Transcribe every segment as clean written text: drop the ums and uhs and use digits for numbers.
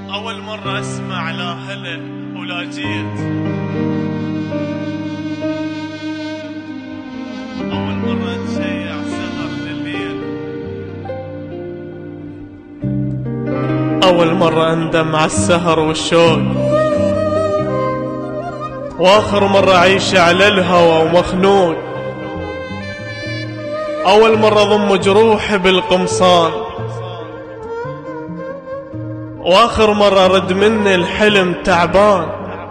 أول مرة أسمع لا هلا ولا جيت، أول مرة أتشيع سهر لليل، أول مرة أندم على السهر والشوق، وآخر مرة أعيش على الهوى ومخنوق، أول مرة أضم جروحي بالقمصان، وآخر مرة رد مني الحلم تعبان،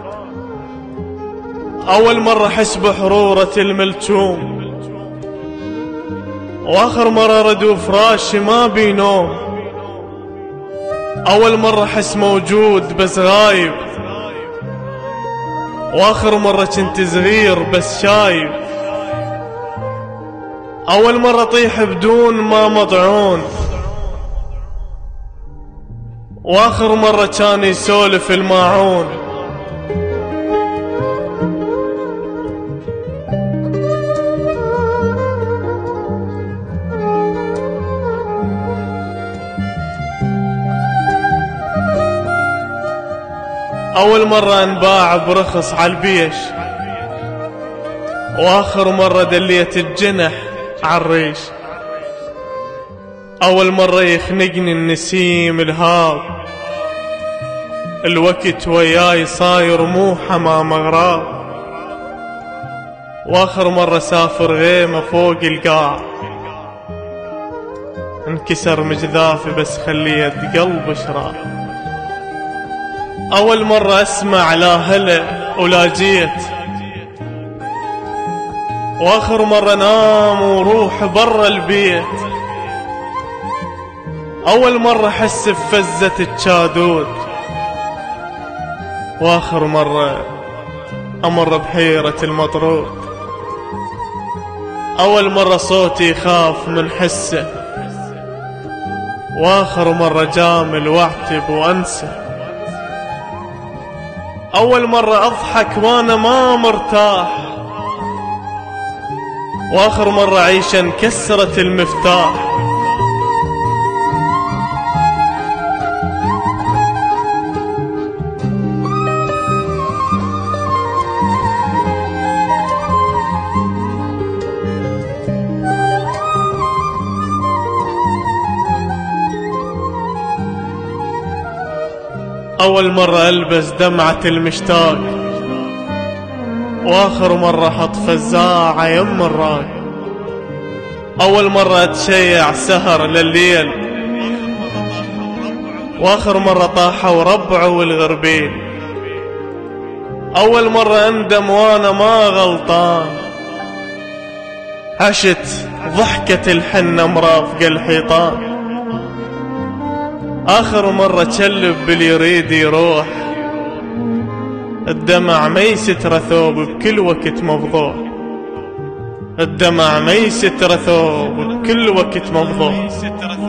أول مرة أحس بحرورة الملتوم، وآخر مرة ردو فراشي ما بي نوم، أول مرة أحس موجود بس غايب، وآخر مرة كنت صغير بس شايب، أول مرة أطيح بدون ما مطعون، وآخر مرة كان يسولف الماعون، أول مرة انباع برخص عالبيش، وآخر مرة دليت الجنح عالريش، أول مرة يخنقني النسيم الهاب، الوقت وياي صاير مو حمام غراب، وآخر مرة سافر غيمة فوق القاع، انكسر مجذافي بس خليت قلب شراب، أول مرة أسمع لا هلا ولا جيت، وآخر مرة نام وروح برا البيت، أول مرة أحس بفزة الجادود، وآخر مرة أمر بحيرة المطرود، أول مرة صوتي يخاف من حسه، وآخر مرة جامل واعتب وأنسى، أول مرة أضحك وأنا ما مرتاح، وآخر مرة أعيش انكسرت المفتاح، أول مرة ألبس دمعة المشتاق، وآخر مرة حط فزاعة يم الراق، أول مرة أتشيع سهر لليل، وآخر مرة طاحوا ربعه والغربيل، أول مرة أندم وأنا ما غلطان، عشت ضحكة الحنة مرافقة الحيطان، آخر مرة تشلب باللي يريد يروح، الدمع ما يستر ثوب بكل وقت مفضوح، الدمع ما يستر ثوب بكل وقت مفضوح.